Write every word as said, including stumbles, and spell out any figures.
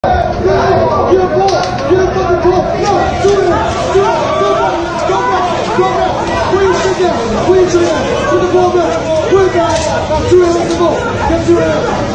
Get a ball! Get a fucking ball! No! Do it! Do it! Go back! Go back! Go back! Please sit down! Please sit down! Put the ball back! Put it back! Now two hands the ball! Get two hands!